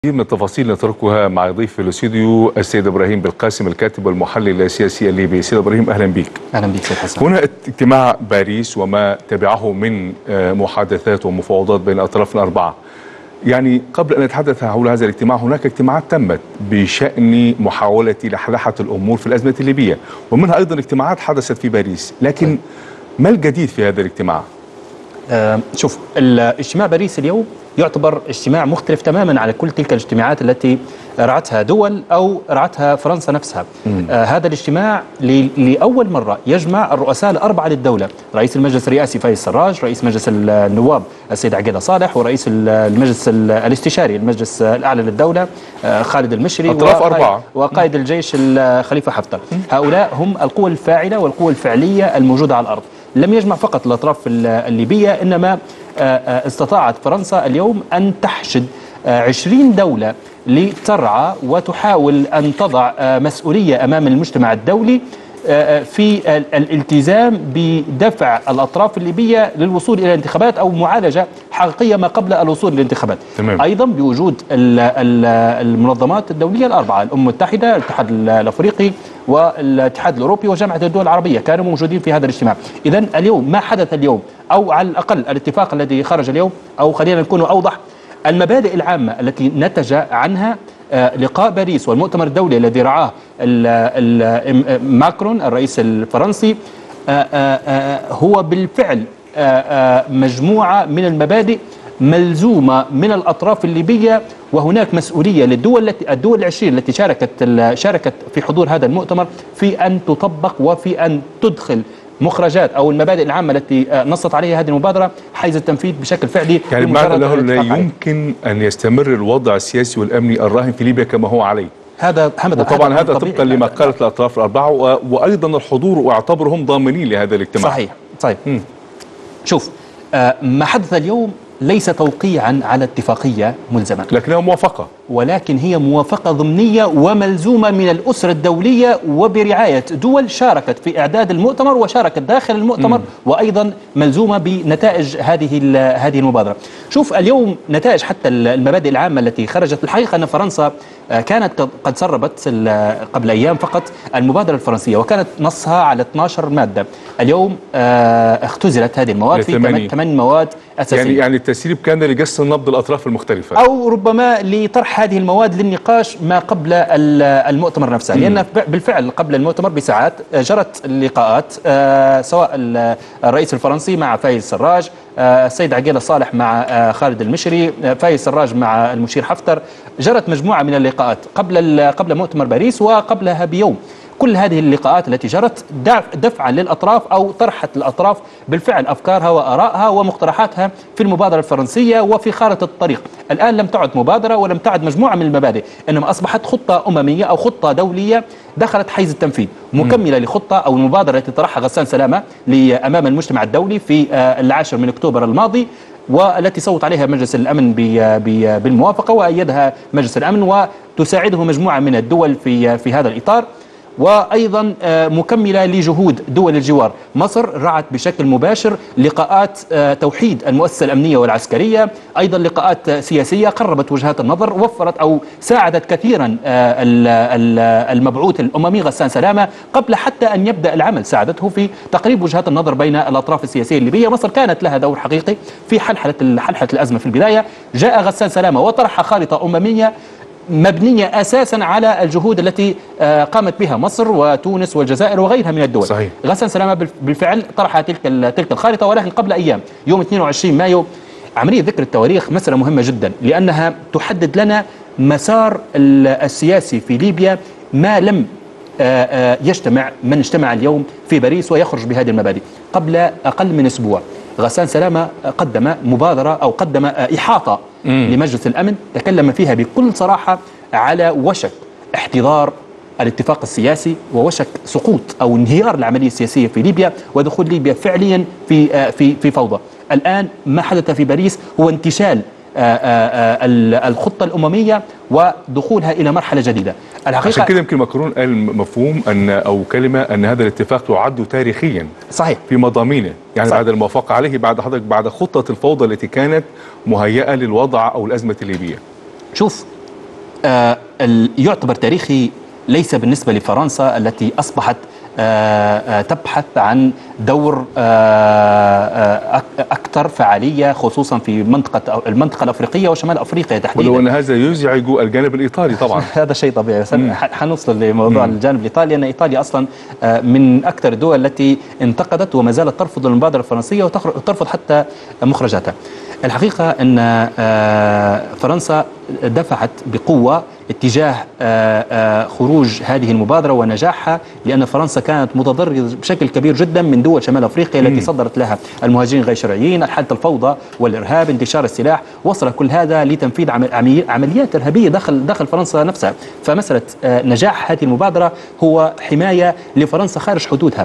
كثير من التفاصيل نتركها مع ضيف في الاستوديو السيد ابراهيم بالقاسم الكاتب والمحلل السياسي الليبي. سيد ابراهيم اهلا بك. اهلا بك سيد حسن. هنا اجتماع باريس وما تبعه من محادثات ومفاوضات بين الاطراف الاربعه. يعني قبل ان نتحدث حول هذا الاجتماع هناك اجتماعات تمت بشان محاوله لحلحه الامور في الازمه الليبيه، ومنها ايضا اجتماعات حدثت في باريس، لكن ما الجديد في هذا الاجتماع؟ شوف، الاجتماع باريس اليوم يعتبر اجتماع مختلف تماما على كل تلك الاجتماعات التي رعتها دول أو رعتها فرنسا نفسها. هذا الاجتماع لأول مرة يجمع الرؤساء الأربعة للدولة، رئيس المجلس الرئاسي فايز سراج، رئيس مجلس النواب السيد عقيدة صالح، ورئيس المجلس الاستشاري المجلس الأعلى للدولة خالد المشري، وقائد الجيش خليفة حفتر. هؤلاء هم القوى الفاعلة والقوى الفعلية الموجودة على الأرض. لم يجمع فقط الأطراف الليبية، إنما استطاعت فرنسا اليوم أن تحشد 20 دولة لترعى وتحاول أن تضع مسؤولية أمام المجتمع الدولي في الالتزام بدفع الأطراف الليبية للوصول إلى الانتخابات أو معالجة حقيقية ما قبل الوصول للانتخابات. تمام. أيضا بوجود المنظمات الدولية الأربعة، الأمم المتحدة، الاتحاد الأفريقي، والاتحاد الأوروبي، وجامعة الدول العربية، كانوا موجودين في هذا الاجتماع. إذن اليوم ما حدث اليوم، أو على الأقل الاتفاق الذي خرج اليوم، أو خلينا نكون أوضح، المبادئ العامة التي نتج عنها لقاء باريس والمؤتمر الدولي الذي رعاه ماكرون الرئيس الفرنسي هو بالفعل مجموعة من المبادئ ملزومة من الأطراف الليبية، وهناك مسؤولية للدول العشرين التي شاركت في حضور هذا المؤتمر في أن تطبق وفي أن تدخل مخرجات أو المبادئ العامة التي نصت عليها هذه المبادرة حيز التنفيذ بشكل فعلي. يعني معنى له لا يمكن أن يستمر الوضع السياسي والأمني الراهن في ليبيا كما هو عليه. وطبعا هذا طبقا لما قالت الأطراف الأربعة، وأيضا الحضور واعتبرهم ضامنين لهذا الاجتماع. صحيح. طيب شوف، ما حدث اليوم ليس توقيعا على اتفاقية ملزمة، لكنها موافقة، ولكن هي موافقة ضمنية وملزومة من الأسرة الدولية وبرعاية دول شاركت في إعداد المؤتمر وشاركت داخل المؤتمر، وأيضا ملزومة بنتائج هذه المبادرة. شوف اليوم نتائج حتى المبادئ العامة التي خرجت. الحقيقة أن فرنسا كانت قد سربت قبل أيام فقط المبادرة الفرنسية، وكانت نصها على 12 مادة. اليوم اختزلت هذه المواد في 8 مواد أساسية. يعني التسريب كان لجس نبض الأطراف المختلفة، أو ربما لطرح هذه المواد للنقاش ما قبل المؤتمر نفسه، لأن بالفعل قبل المؤتمر بساعات جرت اللقاءات، سواء الرئيس الفرنسي مع فايز سراج، السيد عقيدة صالح مع خالد المشري، فايز سراج مع المشير حفتر. جرت مجموعة من اللقاءات قبل مؤتمر باريس وقبلها بيوم. كل هذه اللقاءات التي جرت دفعا للأطراف أو طرحت الأطراف بالفعل أفكارها وآرائها ومقترحاتها في المبادرة الفرنسية وفي خارطة الطريق. الآن لم تعد مبادرة ولم تعد مجموعة من المبادئ، إنما أصبحت خطة أممية أو خطة دولية دخلت حيز التنفيذ، مكملة لخطة أو المبادرة التي طرحها غسان سلامة أمام المجتمع الدولي في 10 من أكتوبر الماضي، والتي صوت عليها مجلس الأمن بالموافقة وأيدها مجلس الأمن، وتساعده مجموعة من الدول في هذا الإطار. وأيضا مكملة لجهود دول الجوار. مصر رعت بشكل مباشر لقاءات توحيد المؤسسة الأمنية والعسكرية، أيضا لقاءات سياسية قربت وجهات النظر، وفرت أو ساعدت كثيرا المبعوث الأممي غسان سلامة قبل حتى أن يبدأ العمل، ساعدته في تقريب وجهات النظر بين الأطراف السياسية الليبية. مصر كانت لها دور حقيقي في حلحلة الأزمة في البداية. جاء غسان سلامة وطرح خارطة أممية مبنية أساسا على الجهود التي قامت بها مصر وتونس والجزائر وغيرها من الدول. صحيح. غسان سلامة بالفعل طرح تلك الخارطة، ولكن قبل أيام يوم 22 مايو. عملية ذكر التواريخ مسألة مهمة جدا، لأنها تحدد لنا مسار السياسي في ليبيا ما لم يجتمع من اجتمع اليوم في باريس ويخرج بهذه المبادئ. قبل أقل من أسبوع غسان سلامة قدم مبادرة أو قدم إحاطة لمجلس الأمن تكلم فيها بكل صراحة على وشك احتضار الاتفاق السياسي ووشك سقوط أو انهيار العملية السياسية في ليبيا ودخول ليبيا فعليا في فوضى. الآن ما حدث في باريس هو انتشال الخطة الأممية ودخولها إلى مرحلة جديدة. عشان كده يمكن ماكرون قال مفهوم أو كلمة أن هذا الاتفاق يعد تاريخيا. صحيح. في مضامينه، يعني صحيح. بعد الموافقة عليه بعد خطة الفوضى التي كانت مهيئة للوضع أو الأزمة الليبية. شوف، يعتبر تاريخي ليس بالنسبة لفرنسا التي أصبحت تبحث عن دور أكثر فعالية خصوصا في المنطقة الأفريقية وشمال أفريقيا تحديدا. ولو أن هذا يزعج الجانب الإيطالي طبعا. هذا شيء طبيعي. حنوصل لموضوع الجانب الإيطالي، أن إيطاليا أصلا من أكثر الدول التي انتقدت وما زالت ترفض المبادرة الفرنسية وترفض حتى مخرجاتها. الحقيقة أن فرنسا دفعت بقوة اتجاه خروج هذه المبادرة ونجاحها، لأن فرنسا كانت متضررة بشكل كبير جدا من دول شمال أفريقيا التي صدرت لها المهاجرين غير شرعيين، حالة الفوضى والإرهاب، انتشار السلاح، وصل كل هذا لتنفيذ عمليات إرهابية داخل فرنسا نفسها. فمسألة نجاح هذه المبادرة هو حماية لفرنسا خارج حدودها.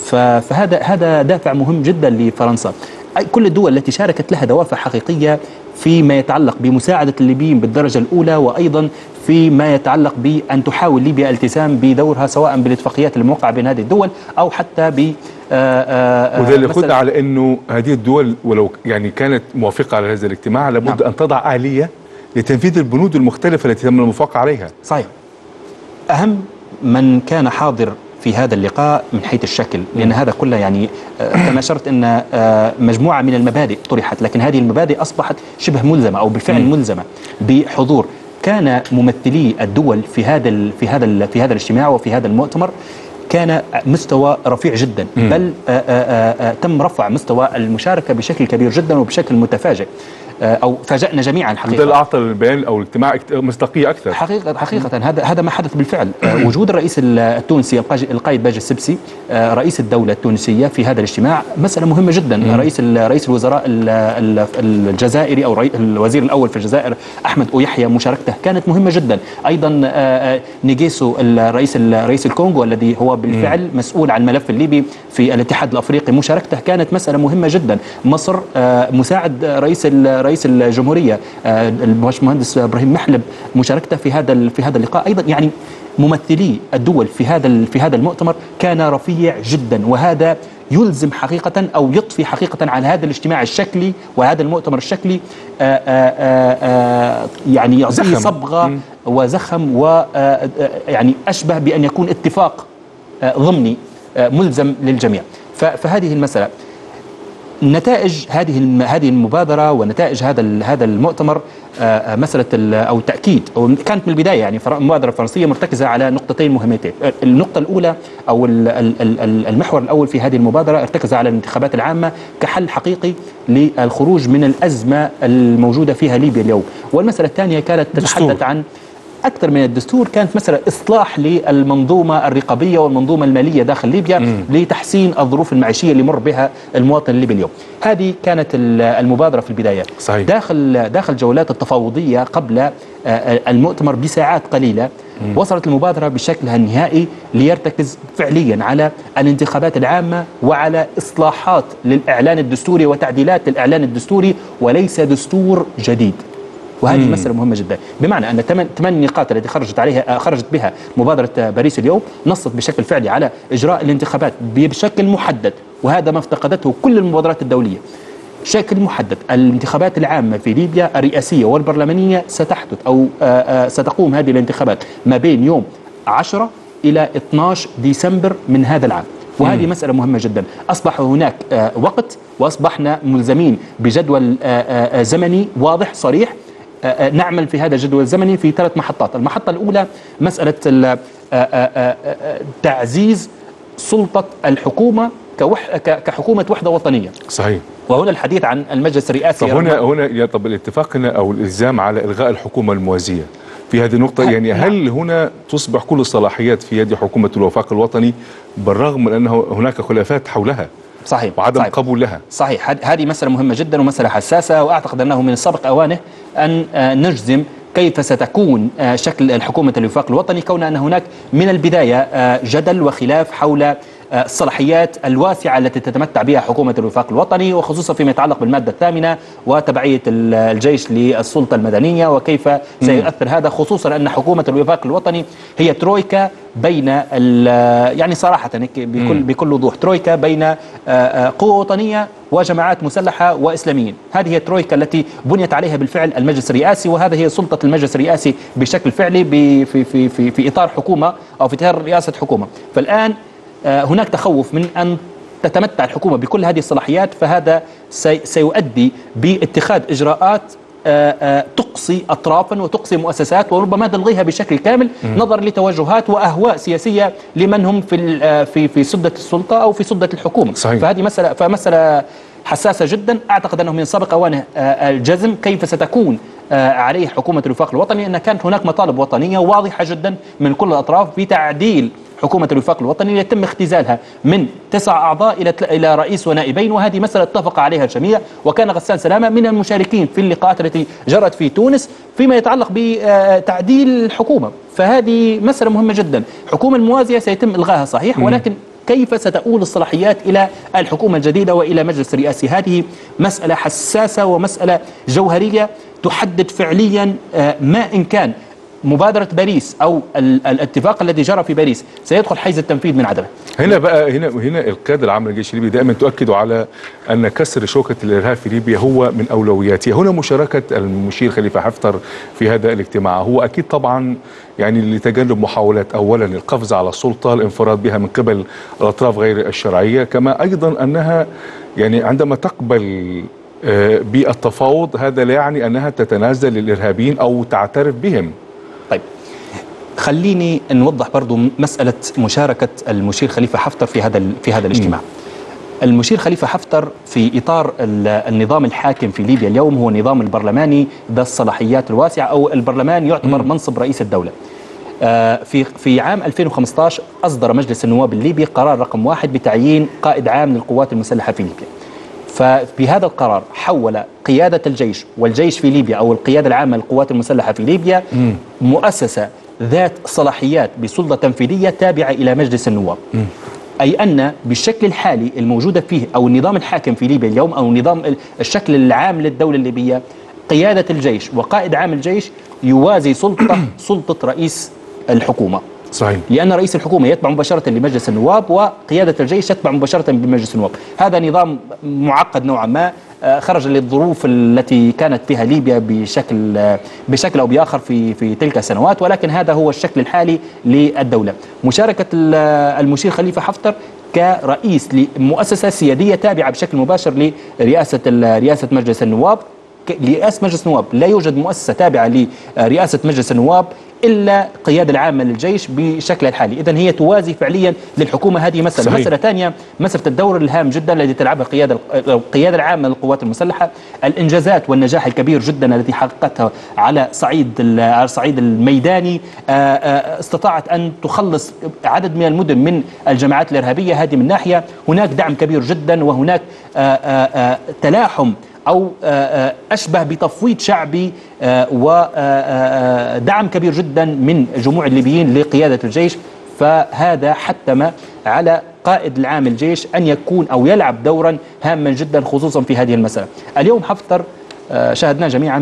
فهذا دافع مهم جدا لفرنسا. كل الدول التي شاركت لها دوافع حقيقية فيما يتعلق بمساعدة الليبيين بالدرجة الأولى، وأيضا فيما يتعلق بأن تحاول ليبيا الالتزام بدورها سواء بالاتفاقيات الموقعة بين هذه الدول أو حتى ب وده اللي ياخذنا على أنه هذه الدول ولو يعني كانت موافقة على هذا الاجتماع لابد أن تضع آلية لتنفيذ البنود المختلفة التي تم الموافقة عليها. صحيح. أهم من كان حاضر في هذا اللقاء من حيث الشكل، لأن هذا كله يعني كما أشرت أن مجموعة من المبادئ طرحت، لكن هذه المبادئ أصبحت شبه ملزمة أو بالفعل ملزمة بحضور. كان ممثلي الدول في هذا الاجتماع وفي هذا المؤتمر كان مستوى رفيع جدا، بل تم رفع مستوى المشاركة بشكل كبير جدا وبشكل متفاجئ، أو فاجأنا جميعا حقيقة. وده اللي أعطى البيان أو الاجتماع مصداقية أكثر. حقيقة هذا ما حدث بالفعل. وجود الرئيس التونسي القائد باجي السبسي رئيس الدولة التونسية في هذا الاجتماع مسألة مهمة جدا. رئيس الوزراء الجزائري أو الوزير الأول في الجزائر أحمد أويحيى مشاركته كانت مهمة جدا. أيضا نيجيسو رئيس الكونغو الذي هو بالفعل مسؤول عن الملف الليبي في الاتحاد الأفريقي مشاركته كانت مسألة مهمة جدا. مصر مساعد رئيس الجمهورية الباشمهندس إبراهيم محلب مشاركته في هذا اللقاء أيضا. يعني ممثلي الدول في هذا المؤتمر كان رفيع جدا، وهذا يلزم حقيقة أو يضفي حقيقة على هذا الاجتماع الشكلي وهذا المؤتمر الشكلي يعني يعطيه صبغة وزخم، ويعني أشبه بأن يكون اتفاق ضمني ملزم للجميع. فهذه المسألة نتائج هذه المبادرة ونتائج هذا المؤتمر مسألة أو تأكيد أو كانت من البداية. يعني المبادرة الفرنسية مرتكزة على نقطتين مهمتين. النقطة الأولى أو المحور الأول في هذه المبادرة ارتكز على الانتخابات العامة كحل حقيقي للخروج من الأزمة الموجودة فيها ليبيا اليوم. والمسألة الثانية كانت تتحدث عن أكثر من الدستور، كانت مسألة إصلاح للمنظومة الرقابية والمنظومة المالية داخل ليبيا لتحسين الظروف المعيشية اللي مر بها المواطن الليبي اليوم. هذه كانت المبادرة في البداية. صحيح. داخل جولات التفاوضية قبل المؤتمر بساعات قليلة وصلت المبادرة بشكلها النهائي ليرتكز فعليا على الانتخابات العامة وعلى إصلاحات للإعلان الدستوري وتعديلات للإعلان الدستوري وليس دستور جديد. وهذه مسألة مهمة جدا، بمعنى أن 8 نقاط التي خرجت بها مبادرة باريس اليوم نصت بشكل فعلي على إجراء الانتخابات بشكل محدد، وهذا ما افتقدته كل المبادرات الدولية. شكل محدد. الانتخابات العامة في ليبيا الرئاسية والبرلمانية ستحدث أو ستقوم هذه الانتخابات ما بين يوم 10 إلى 12 ديسمبر من هذا العام، وهذه مسألة مهمة جدا. أصبح هناك وقت وأصبحنا ملزمين بجدول زمني واضح صريح نعمل في هذا الجدول الزمني في 3 محطات. المحطة الأولى مسألة تعزيز سلطة الحكومة كحكومة وحدة وطنية. صحيح. وهنا الحديث عن المجلس الرئاسي. طب هنا طب الاتفاق هنا أو الإلزام على إلغاء الحكومة الموازية في هذه النقطة، يعني هل هنا تصبح كل الصلاحيات في يد حكومة الوفاق الوطني بالرغم من أنه هناك خلافات حولها؟ صحيح. وعدم قبول لها. صحيح. هذه مسألة مهمة جدا ومسألة حساسة، وأعتقد أنه من السابق أوانه أن نجزم كيف ستكون شكل الحكومة الوفاق الوطني، كون أن هناك من البداية جدل وخلاف حول الصلاحيات الواسعة التي تتمتع بها حكومة الوفاق الوطني، وخصوصا فيما يتعلق بالمادة الثامنة وتبعية الجيش للسلطة المدنية وكيف سيؤثر هذا، خصوصا أن حكومة الوفاق الوطني هي ترويكا بين يعني صراحة بكل وضوح ترويكا بين قوة وطنية وجماعات مسلحة وإسلاميين. هذه هي الترويكا التي بنيت عليها بالفعل المجلس الرئاسي، وهذا هي سلطة المجلس الرئاسي بشكل فعلي في إطار حكومة أو في إطار رئاسة حكومة. فالآن هناك تخوف من أن تتمتع الحكومة بكل هذه الصلاحيات، فهذا سيؤدي باتخاذ إجراءات تقصي أطرافا وتقصي مؤسسات وربما تلغيها بشكل كامل نظرا لتوجهات وأهواء سياسية لمن هم في سدة السلطة أو في سدة الحكومة. صحيح. فهذه مسألة حساسة جدا. أعتقد أنه من سابق أوانه الجزم كيف ستكون عليه حكومة الوفاق الوطني، أن كانت هناك مطالب وطنية واضحة جدا من كل الأطراف بتعديل حكومة الوفاق الوطني يتم اختزالها من 9 أعضاء إلى رئيس ونائبين، وهذه مسألة اتفق عليها الجميع، وكان غسان سلامة من المشاركين في اللقاءات التي جرت في تونس فيما يتعلق بتعديل الحكومة. فهذه مسألة مهمة جدا. الحكومة الموازية سيتم إلغاها صحيح، ولكن كيف ستؤول الصلاحيات إلى الحكومة الجديدة وإلى مجلس الرئاسي؟ هذه مسألة حساسة ومسألة جوهرية تحدد فعليا ما إن كان مبادرة باريس أو الاتفاق الذي جرى في باريس سيدخل حيز التنفيذ من عدمه. هنا بقى هنا القيادة العامة للجيش الليبي دائما تؤكد على أن كسر شوكة الإرهاب في ليبيا هو من أولوياتها. هنا مشاركة المشير خليفة حفتر في هذا الاجتماع هو أكيد طبعا يعني لتجنب محاولات أولا القفز على السلطة، الانفراد بها من قبل الأطراف غير الشرعية، كما أيضا أنها يعني عندما تقبل بالتفاوض هذا لا يعني أنها تتنازل للإرهابيين أو تعترف بهم. طيب خليني نوضح برضو مسألة مشاركة المشير خليفة حفتر في هذا الاجتماع. المشير خليفة حفتر في إطار النظام الحاكم في ليبيا اليوم هو النظام البرلماني ذا الصلاحيات الواسعة، أو البرلمان يعتبر منصب رئيس الدولة. في عام 2015 أصدر مجلس النواب الليبي قرار رقم 1 بتعيين قائد عام للقوات المسلحة في ليبيا. فبهذا القرار حول قيادة الجيش والجيش في ليبيا أو القيادة العامة للقوات المسلحة في ليبيا مؤسسة ذات صلاحيات بسلطة تنفيذية تابعة إلى مجلس النواب. أي أن بالشكل الحالي الموجودة فيه أو النظام الحاكم في ليبيا اليوم أو نظام الشكل العام للدولة الليبية، قيادة الجيش وقائد عام الجيش يوازي سلطة رئيس الحكومة. صحيح. لأن رئيس الحكومة يتبع مباشرة لمجلس النواب وقيادة الجيش تتبع مباشرة بمجلس النواب. هذا نظام معقد نوعا ما، خرج للظروف التي كانت فيها ليبيا بشكل أو بآخر في تلك السنوات، ولكن هذا هو الشكل الحالي للدولة. مشاركة المشير خليفة حفتر كرئيس لمؤسسة سيادية تابعة بشكل مباشر لرئاسة مجلس النواب. لرئاسة مجلس النواب لا يوجد مؤسسة تابعة لرئاسة مجلس النواب إلا القيادة العامة للجيش بشكل الحالي. إذن هي توازي فعليا للحكومة. هذه مسألة. صحيح. مسألة ثانية، مسألة الدور الهام جدا الذي تلعبه القيادة العامة للقوات المسلحة، الإنجازات والنجاح الكبير جدا التي حققتها على الصعيد الميداني. استطاعت أن تخلص عدد من المدن من الجماعات الإرهابية. هذه من ناحية. هناك دعم كبير جدا وهناك تلاحم أو أشبه بتفويض شعبي ودعم كبير جدا من جموع الليبيين لقيادة الجيش. فهذا حتم على قائد العام الجيش أن يكون أو يلعب دورا هاما جدا خصوصا في هذه المسألة. اليوم حفتر شاهدنا جميعا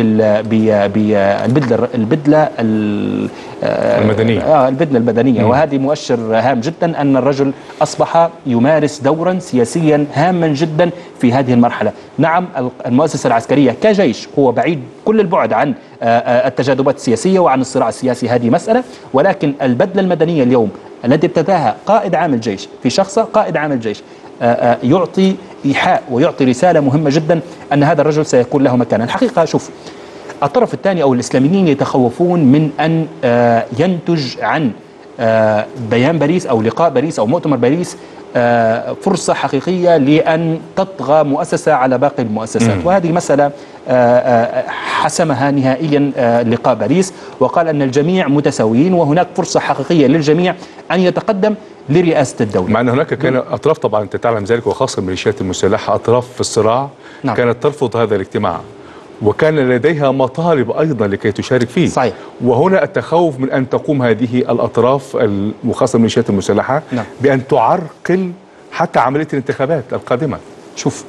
بالبدلة المدنية. البدلة المدنية، وهذه مؤشر هام جدا أن الرجل أصبح يمارس دورا سياسيا هاما جدا في هذه المرحلة. نعم المؤسسة العسكرية كجيش هو بعيد كل البعد عن التجاذبات السياسية وعن الصراع السياسي، هذه مسألة، ولكن البدلة المدنية اليوم التي ابتداها قائد عام الجيش في شخصه قائد عام الجيش يعطي إيحاء ويعطي رسالة مهمة جدا أن هذا الرجل سيكون له مكانا. الحقيقة شوف، الطرف الثاني أو الإسلاميين يتخوفون من أن ينتج عن بيان باريس أو لقاء باريس أو مؤتمر باريس فرصة حقيقية لأن تطغى مؤسسة على باقي المؤسسات. وهذه مسألة حسمها نهائيا لقاء باريس، وقال أن الجميع متساويين وهناك فرصة حقيقية للجميع أن يتقدم لرئاسة الدولة. مع أن هناك كان أطراف، طبعا أنت تعلم ذلك، وخاصة الميليشيات المسلحة أطراف في الصراع. نعم. كانت ترفض هذا الاجتماع، وكان لديها مطالب أيضا لكي تشارك فيه. صحيح. وهنا التخوف من أن تقوم هذه الأطراف المخاصمة الميليشيات المسلحة نعم. بأن تعرقل حتى عملية الانتخابات القادمة. شوف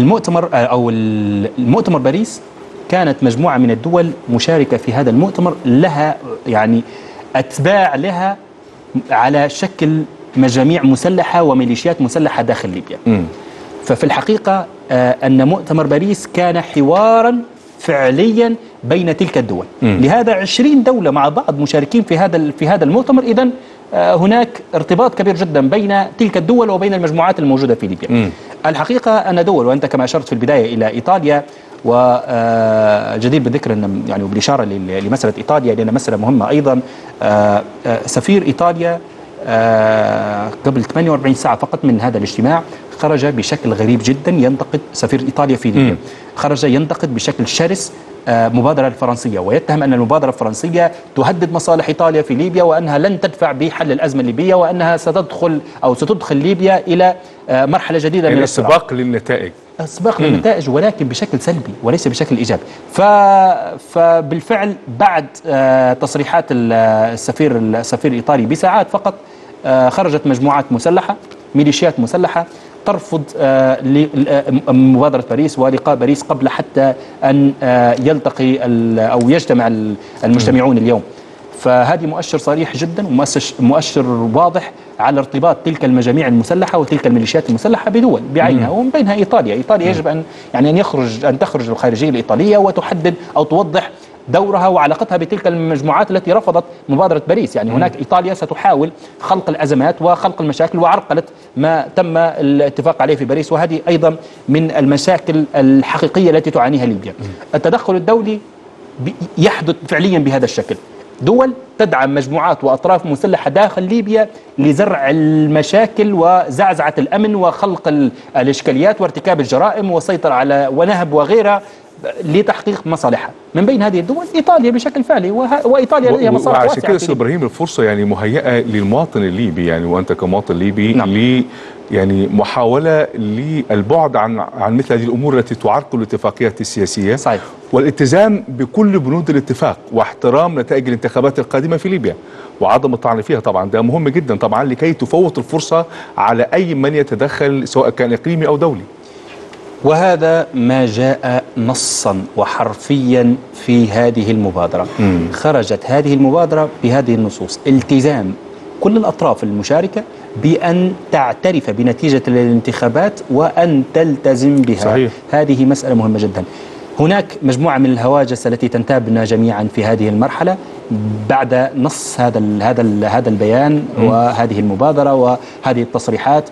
المؤتمر باريس كانت مجموعة من الدول مشاركة في هذا المؤتمر، لها يعني أتباع لها على شكل مجاميع مسلحة وميليشيات مسلحة داخل ليبيا. ففي الحقيقة أن مؤتمر باريس كان حوارا فعليا بين تلك الدول. لهذا 20 دولة مع بعض مشاركين في هذا المؤتمر. إذن هناك ارتباط كبير جدا بين تلك الدول وبين المجموعات الموجودة في ليبيا. الحقيقة أن دول، وأنت كما أشرت في البداية إلى إيطاليا، وجدير بالذكر أن يعني بالإشارة لمسألة إيطاليا لأن مسألة مهمة أيضا. سفير إيطاليا قبل 48 ساعة فقط من هذا الاجتماع خرج بشكل غريب جدا ينتقد، سفير إيطاليا في ليبيا خرج ينتقد بشكل شرس مبادرة الفرنسية، ويتهم أن المبادرة الفرنسية تهدد مصالح إيطاليا في ليبيا، وأنها لن تدفع بحل الأزمة الليبية، وأنها ستدخل ليبيا إلى مرحلة جديدة من الصراع. سباق للنتائج. سباق للنتائج، ولكن بشكل سلبي وليس بشكل إيجابي. فبالفعل بعد تصريحات السفير الإيطالي بساعات فقط خرجت مجموعات مسلحة، ميليشيات مسلحة ترفض مبادرة باريس ولقاء باريس قبل حتى أن يلتقي أو يجتمع المجتمعون اليوم. فهذه مؤشر صريح جدا ومؤشر واضح على ارتباط تلك المجاميع المسلحة وتلك الميليشيات المسلحة بدول بعينها، ومن بينها إيطاليا. يجب أن تخرج الخارجية الإيطالية وتحدد أو توضح دورها وعلاقتها بتلك المجموعات التي رفضت مبادرة باريس. يعني هناك إيطاليا ستحاول خلق الأزمات وخلق المشاكل، وعرقلت ما تم الاتفاق عليه في باريس، وهذه أيضا من المشاكل الحقيقية التي تعانيها ليبيا. التدخل الدولي يحدث فعليا بهذا الشكل، دول تدعم مجموعات وأطراف مسلحة داخل ليبيا لزرع المشاكل وزعزعة الأمن وخلق الإشكاليات وارتكاب الجرائم والسيطرة على ونهب وغيرها لتحقيق مصالحها. من بين هذه الدول إيطاليا بشكل فعلي، وإيطاليا لديها مصالح واسعة. وعشان كده أستاذ إبراهيم الفرصة يعني مهيئة للمواطن الليبي، يعني وأنت كمواطن ليبي، نعم. يعني محاولة للبعد عن مثل هذه الأمور التي تعرقل الاتفاقيات السياسية. صحيح. والالتزام بكل بنود الاتفاق واحترام نتائج الانتخابات القادمة في ليبيا وعدم الطعن فيها. طبعا ده مهم جدا طبعا لكي تفوت الفرصة على أي من يتدخل سواء كان إقليمي أو دولي. وهذا ما جاء نصا وحرفيا في هذه المبادرة. خرجت هذه المبادرة بهذه النصوص: التزام كل الأطراف المشاركة بأن تعترف بنتيجة الانتخابات وأن تلتزم بها. صحيح. هذه مسألة مهمة جدا. هناك مجموعة من الهواجس التي تنتابنا جميعا في هذه المرحلة بعد نص هذا البيان وهذه المبادرة وهذه التصريحات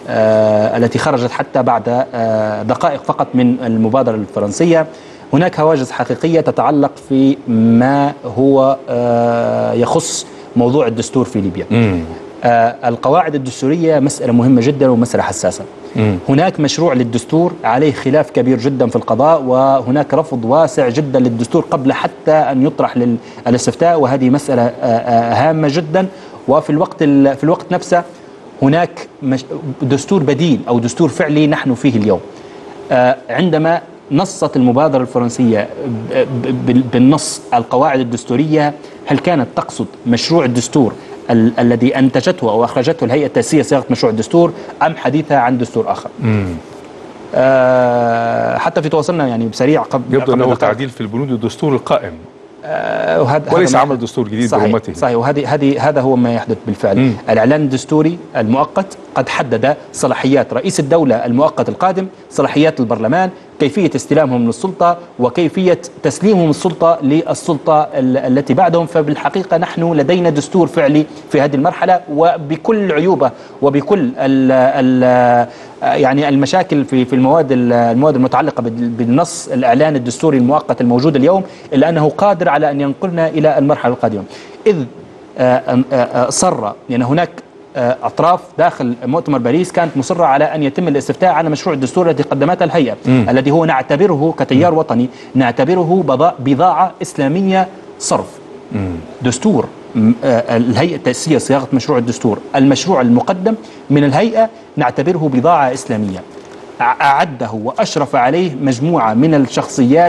التي خرجت حتى بعد دقائق فقط من المبادرة الفرنسية. هناك هواجس حقيقية تتعلق في ما هو يخص موضوع الدستور في ليبيا. القواعد الدستورية مسألة مهمة جدا ومسألة حساسة. هناك مشروع للدستور عليه خلاف كبير جدا في القضاء، وهناك رفض واسع جدا للدستور قبل حتى أن يطرح للاستفتاء، وهذه مسألة هامة جدا. وفي الوقت نفسه هناك دستور بديل أو دستور فعلي نحن فيه اليوم. عندما نصت المبادرة الفرنسية بالنص القواعد الدستورية، هل كانت تقصد مشروع الدستور الذي أنتجته أو أخرجته الهيئة التأسيسية صياغة مشروع الدستور، أم حديثها عن دستور آخر؟ حتى في تواصلنا يعني بسريع يبدو أنه تعديل في البنود الدستور القائم وليس عمل دستور جديد برمته. صحيح. هذا هو ما يحدث بالفعل. الإعلان الدستوري المؤقت قد حدد صلاحيات رئيس الدولة المؤقت القادم، صلاحيات البرلمان، كيفية استلامهم للسلطة وكيفية تسليمهم السلطة للسلطة التي بعدهم. فبالحقيقة نحن لدينا دستور فعلي في هذه المرحلة وبكل عيوبه وبكل يعني المشاكل في المواد المتعلقة بالنص الإعلان الدستوري المؤقت الموجود اليوم، إلا أنه قادر على أن ينقلنا إلى المرحلة القادمة. إذ صر يعني هناك أطراف داخل مؤتمر باريس كانت مصرة على أن يتم الاستفتاء على مشروع الدستور الذي قدمته الهيئة، الذي هو نعتبره كتيار وطني نعتبره بضاعة إسلامية صرف. دستور الهيئة التأسيسية صياغة مشروع الدستور، المشروع المقدم من الهيئة نعتبره بضاعة إسلامية أعده وأشرف عليه مجموعة من الشخصيات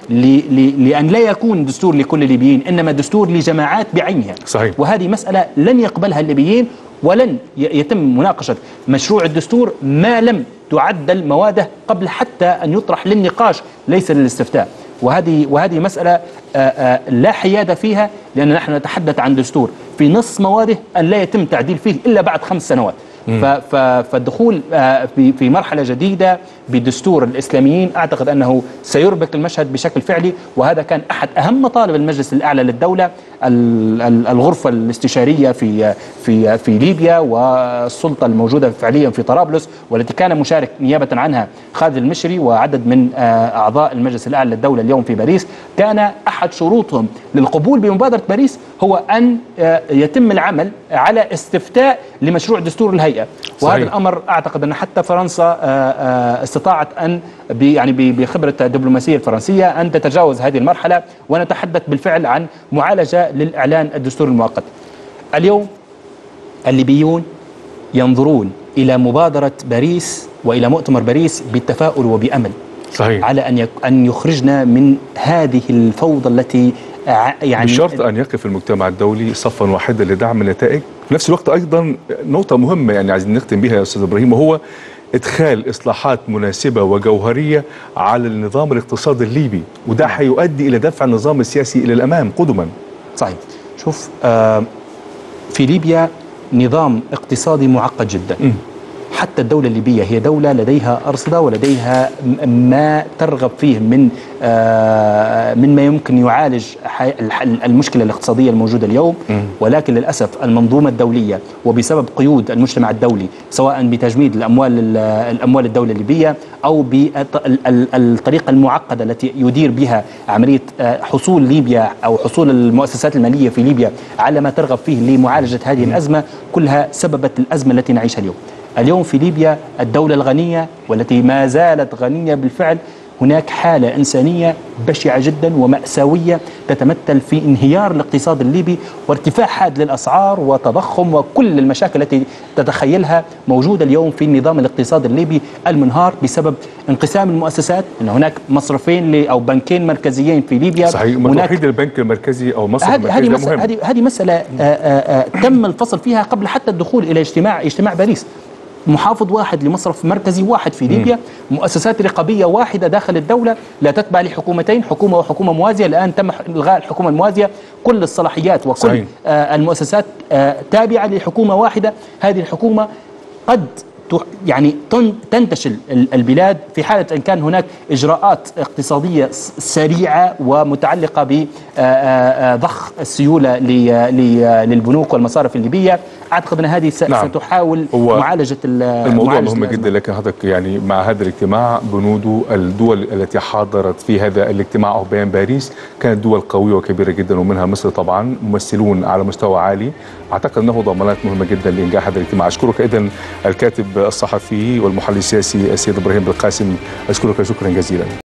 لأن لا يكون دستور لكل الليبيين، إنما دستور لجماعات بعينها. صحيح. وهذه مسألة لن يقبلها الليبيين، ولن يتم مناقشة مشروع الدستور ما لم تعدل مواده قبل حتى أن يطرح للنقاش ليس للاستفتاء. وهذه مسألة لا حياد فيها، لأن نحن نتحدث عن دستور في نص مواده أن لا يتم تعديل فيه إلا بعد 5 سنوات. فالدخول في مرحلة جديدة بدستور الإسلاميين أعتقد أنه سيربك المشهد بشكل فعلي، وهذا كان أحد أهم مطالب المجلس الأعلى للدولة، الغرفة الاستشارية في ليبيا والسلطة الموجودة فعليا في طرابلس، والتي كان مشارك نيابة عنها خالد المشري وعدد من أعضاء المجلس الأعلى للدولة اليوم في باريس. كان أحد شروطهم للقبول بمبادرة باريس هو أن يتم العمل على استفتاء لمشروع دستور الهيئة. وهذا الأمر أعتقد أن حتى فرنسا استطاعت أن بخبرة الدبلوماسية الفرنسية أن تتجاوز هذه المرحلة، ونتحدث بالفعل عن معالجة للإعلان الدستور المؤقت. اليوم الليبيون ينظرون إلى مبادرة باريس وإلى مؤتمر باريس بالتفاؤل وبأمل. صحيح. على أن يخرجنا من هذه الفوضى التي مش شرط أن يقف المجتمع الدولي صفا واحدا لدعم النتائج. في نفس الوقت أيضا نقطة مهمة عايزين نختم بها يا أستاذ إبراهيم، وهو إدخال إصلاحات مناسبة وجوهرية على النظام الاقتصادي الليبي، وده هيؤدي إلى دفع النظام السياسي إلى الأمام قدما. صحيح. شوف، في ليبيا نظام اقتصادي معقد جدا. حتى الدولة الليبية هي دولة لديها أرصدة ولديها ما ترغب فيه من ما يمكن يعالج المشكلة الاقتصادية الموجودة اليوم. ولكن للأسف المنظومة الدولية وبسبب قيود المجتمع الدولي، سواء بتجميد الأموال الدولة الليبية أو بالطريقة المعقدة التي يدير بها عملية حصول ليبيا أو حصول المؤسسات المالية في ليبيا على ما ترغب فيه لمعالجة هذه الأزمة، كلها سببت الأزمة التي نعيشها اليوم في ليبيا الدولة الغنية والتي ما زالت غنية بالفعل. هناك حالة إنسانية بشعة جدا ومأساوية تتمثل في انهيار الاقتصاد الليبي وارتفاع حاد للأسعار وتضخم، وكل المشاكل التي تتخيلها موجودة اليوم في النظام الاقتصادي الليبي المنهار بسبب انقسام المؤسسات. أن هناك مصرفين أو بنكين مركزيين في ليبيا. صحيح. توحيد البنك المركزي أو مصرف المركزي هذه مسألة تم الفصل فيها قبل حتى الدخول إلى اجتماع باريس. محافظ واحد لمصرف مركزي واحد في ليبيا، مؤسسات رقابية واحدة داخل الدولة لا تتبع لحكومتين، حكومة وحكومة موازية. الآن تم إلغاء الحكومة الموازية، كل الصلاحيات وكل المؤسسات تابعة لحكومة واحدة. هذه الحكومة قد تنتشل البلاد في حالة أن كان هناك إجراءات اقتصادية سريعة ومتعلقة بضخ السيولة للبنوك والمصارف الليبية. أعتقد أن هذه ستحاول معالجة الموضوع مهم جدا. لكن حضرتك مع هذا الاجتماع بنود الدول التي حاضرت في هذا الاجتماع أو بيان باريس كانت دول قوية وكبيرة جدا، ومنها مصر طبعا، ممثلون على مستوى عالي. أعتقد أنه ضمانات مهمة جدا لإنجاح هذا الاجتماع. أشكرك إذن الكاتب الصحفي والمحلل السياسي السيد إبراهيم بالقاسم، أشكرك شكرا جزيلا.